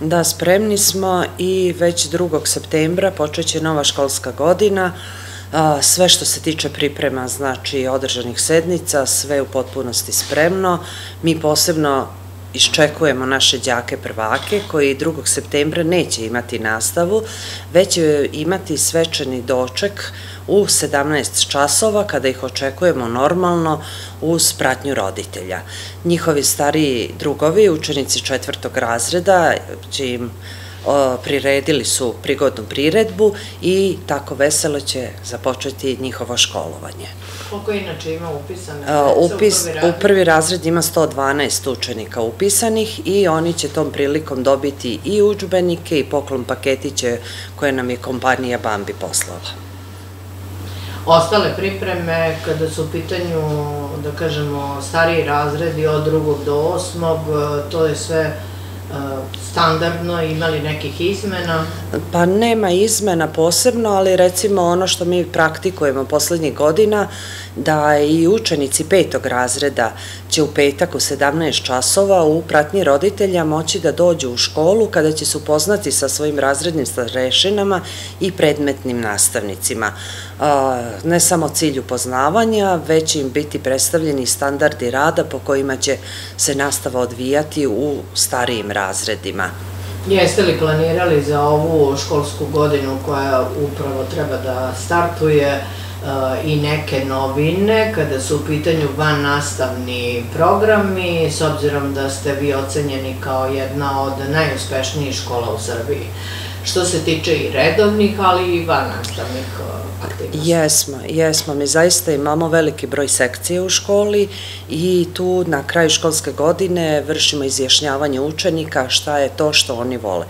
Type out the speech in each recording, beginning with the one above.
Da, spremni smo i već 2. septembra počeće nova školska godina. Sve što se tiče priprema, znači održanih sednica, sve u potpunosti spremno. Mi posebno iščekujemo naše đake prvake koji 2. septembra neće imati nastavu, već će imati svečani doček u 17 časova kada ih očekujemo normalno uz pratnju roditelja. Njihovi stariji drugovi, učenici 4. razreda, priredili su prigodnu priredbu i tako veselo će započeti njihovo školovanje. Koliko inače ima upisane? U prvi razred ima 112 učenika upisanih i oni će tom prilikom dobiti i udžbenike i poklon paketiće koje nam je kompanija Bambi poslala. Ostale pripreme, kada su u pitanju, da kažemo, stariji razredi od 2. do 8. to je sve standardno, imali nekih izmena? Pa nema izmena posebno, ali recimo ono što mi praktikujemo poslednjih godina, da i učenici 5. razreda će u petak u 17 časova u pratnji roditelja moći da dođu u školu kada će se upoznati sa svojim razrednim starešinama i predmetnim nastavnicima. Ne samo cilj upoznavanja, već će im biti predstavljeni standardi rada po kojima će se nastava odvijati u starijim razredima. Jeste li planirali za ovu školsku godinu koja upravo treba da startuje i neke novine kada su u pitanju vannastavni programi, s obzirom da ste vi ocenjeni kao jedna od najuspešnijih škola u Srbiji? Što se tiče i redovnih, ali i vannastavnih aktivnosti. Jesmo. Mi zaista imamo veliki broj sekcije u školi i tu na kraju školske godine vršimo izjašnjavanje učenika šta je to što oni vole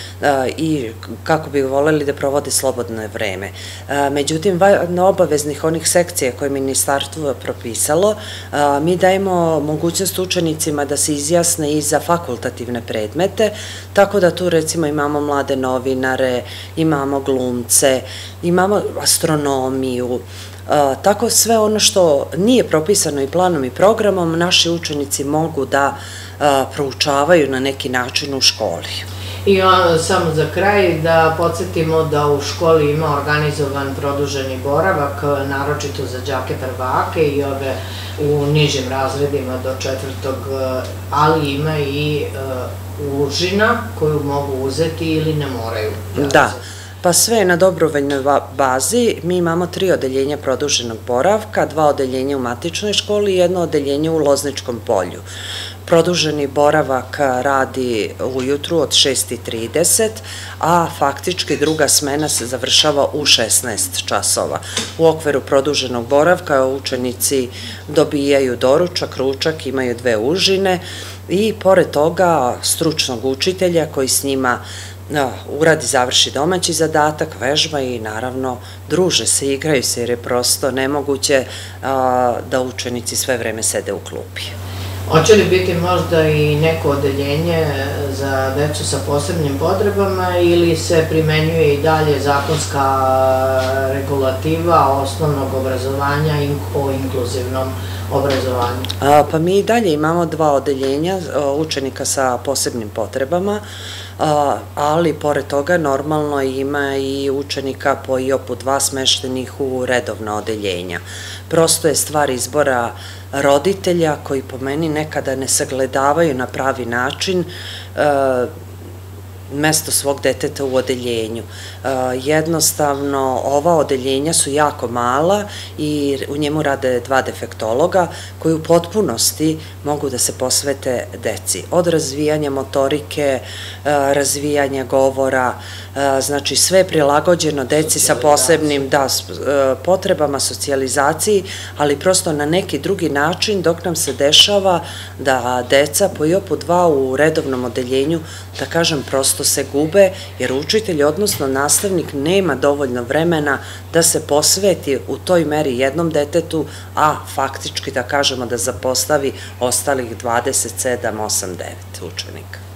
i kako bi voljeli da provode slobodno vreme. Međutim, na obaveznih onih sekcija koje je ministarstvo propisalo, mi dajemo mogućnost učenicima da se izjasne i za fakultativne predmete, tako da tu recimo imamo mlade novinare, imamo glumce, imamo astronomiju, tako sve ono što nije propisano i planom i programom, naši učenici mogu da proučavaju na neki način u školi. I samo za kraj da podsjetimo da u školi ima organizovan produženi boravak, naročito za đake prvake i ove u nižim razredima do 4. ali ima i užina koju mogu uzeti ili ne moraju. Da. Pa sve je na dobrovoljnoj bazi. Mi imamo 3 odeljenja produženog boravka, 2 odeljenja u matičnoj školi i 1 odeljenje u Lozničkom polju. Produženi boravak radi ujutru od 6:30, a faktički druga smena se završava u 16 časova. U okviru produženog boravka učenici dobijaju doručak, ručak, imaju 2 užine i pored toga stručnog učitelja koji s njima uradi, završi domaći zadatak, vežba i naravno druže se, igraju se jer je prosto nemoguće da učenici sve vreme sede u klupi. Hoće li biti možda i neko odeljenje za decu sa posebnim potrebama ili se primenjuje i dalje zakonska regulativa osnovnog obrazovanja o inkluzivnom obrazovanju? Pa mi i dalje imamo 2 odeljenja učenika sa posebnim potrebama, ali pored toga normalno ima i učenika po IOP-u 2 smeštenih u redovna odeljenja. Prosto je stvar izbora roditelja koji po meni nekada ne sagledavaju na pravi način mesto svog deteta u odeljenju. Jednostavno, ova odeljenja su jako mala i u njemu rade 2 defektologa koji u potpunosti mogu da se posvete deci. Od razvijanja motorike, razvijanja govora, znači sve je prilagođeno deci sa posebnim potrebama, socijalizaciji, ali prosto na neki drugi način dok nam se dešava da deca po IOP-u 2 u redovnom odeljenju, da kažem, prosto se gube, jer učitelj, odnosno nastavnik, nema dovoljno vremena da se posveti u toj meri jednom detetu, a faktički da kažemo da zapostavi ostalih 27, 8, 9 učenika.